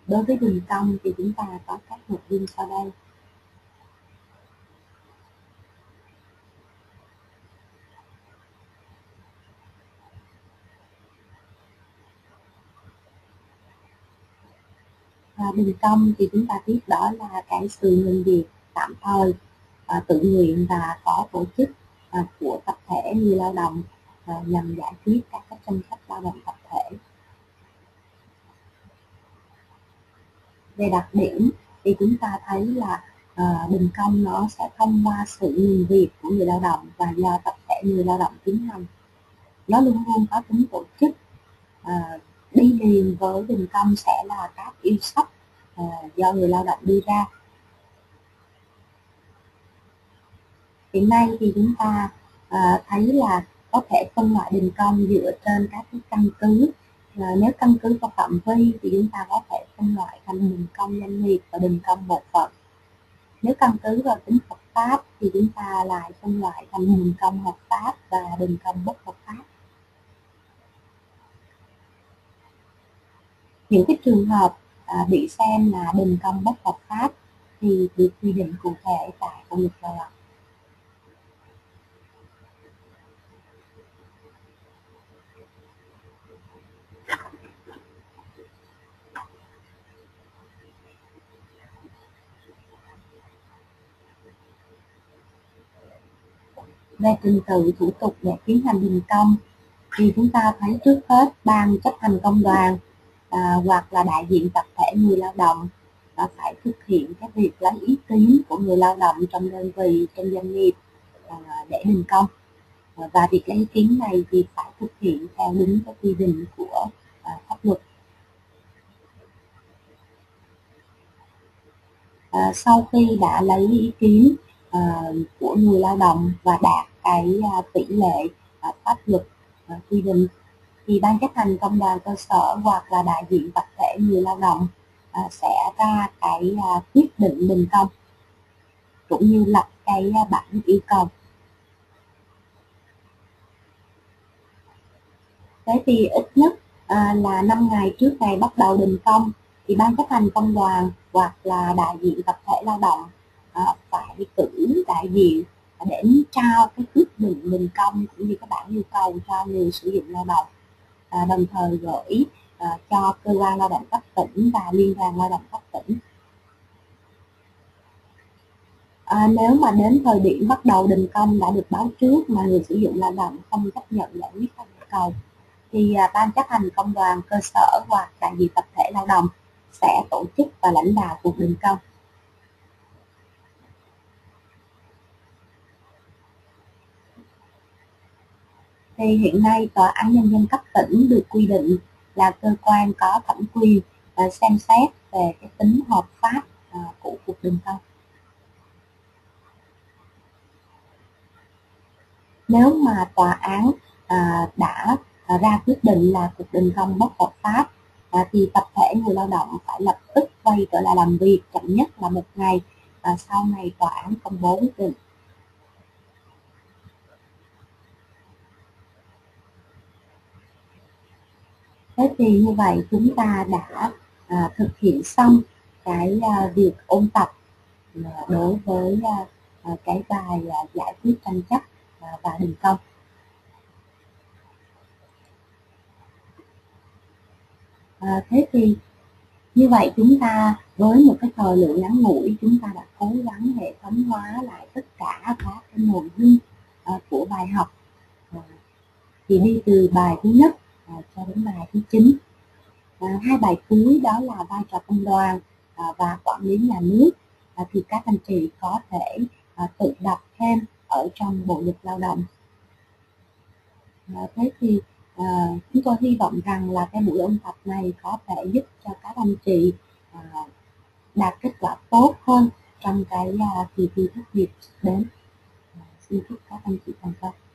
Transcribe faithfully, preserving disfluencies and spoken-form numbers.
Đối với đình công thì chúng ta có các nội dung sau đây. À, đình công thì chúng ta biết đó là cái sự ngừng việc tạm thời, à, tự nguyện và có tổ chức à, của tập thể người lao động à, nhằm giải quyết các cái tranh chấp lao động tập thể. Về đặc điểm thì chúng ta thấy là à, đình công nó sẽ thông qua sự ngừng việc của người lao động và do tập thể người lao động tiến hành. Nó luôn luôn có tính tổ chức. À, đi liền với đình công sẽ là các yêu sách à, do người lao động đưa ra. Hiện nay thì chúng ta à, thấy là có thể phân loại đình công dựa trên các cái căn cứ. À, nếu căn cứ vào phạm vi thì chúng ta có thể phân loại thành đình công doanh nghiệp và đình công bộ phận. Nếu căn cứ vào tính hợp pháp thì chúng ta lại phân loại thành đình công hợp pháp và đình công bất hợp pháp. Những cái trường hợp à, bị xem là đình công bất hợp pháp thì được quy định cụ thể tại Bộ luật Lao động. Về trình tự thủ tục để tiến hành đình công thì chúng ta thấy trước hết ban chấp hành công đoàn à, hoặc là đại diện tập thể người lao động à, phải thực hiện cái việc lấy ý kiến của người lao động trong đơn vị, trong doanh nghiệp à, để đình công. À, và việc lấy ý kiến này thì phải thực hiện theo đúng cái quy định của à, pháp luật. À, sau khi đã lấy ý kiến à, của người lao động và đạt cái à, tỷ lệ à, pháp luật à, quy định thì ban chấp hành công đoàn cơ sở hoặc là đại diện tập thể người lao động à, sẽ ra cái à, quyết định đình công cũng như lập cái à, bản yêu cầu. Thế thì ít nhất à, là năm ngày trước ngày bắt đầu đình công thì ban chấp hành công đoàn hoặc là đại diện tập thể lao động à, phải cử đại diện để trao cái quyết định đình công cũng như các bản yêu cầu cho người sử dụng lao động, à, đồng thời gửi à, cho cơ quan lao động cấp tỉnh và liên đoàn lao động cấp tỉnh. À, nếu mà đến thời điểm bắt đầu đình công đã được báo trước mà người sử dụng lao động không chấp nhận giải quyết các yêu cầu thì à, ban chấp hành công đoàn cơ sở hoặc đại diện tập thể lao động sẽ tổ chức và lãnh đạo cuộc đình công. Thì hiện nay Tòa án Nhân dân cấp tỉnh được quy định là cơ quan có thẩm quyền à, xem xét về cái tính hợp pháp à, của cuộc đình công. Nếu mà tòa án à, đã à, ra quyết định là cuộc đình công bất hợp pháp à, thì tập thể người lao động phải lập tức quay trở lại làm việc chậm nhất là một ngày à, sau ngày tòa án công bố quyết định. Thế thì như vậy chúng ta đã à, thực hiện xong cái à, việc ôn tập à, đối với à, à, cái bài à, giải quyết tranh chấp à, và đình công. À, thế thì như vậy chúng ta với một cái thời lượng ngắn ngủi chúng ta đã cố gắng hệ thống hóa lại tất cả các cái nội dung à, của bài học à, thì đi từ bài thứ nhất à, cho đến bài thứ chín. À, hai bài cuối đó là vai trò công đoàn à, và quản lý nhà nước à, thì các anh chị có thể à, tự đọc thêm ở trong Bộ luật Lao động. À, thế thì à, chúng tôi hy vọng rằng là cái buổi ôn tập này có thể giúp cho các anh chị à, đạt kết quả tốt hơn trong cái à, kỳ thi tốt nghiệp đến. À, xin chúc các anh chị thành công.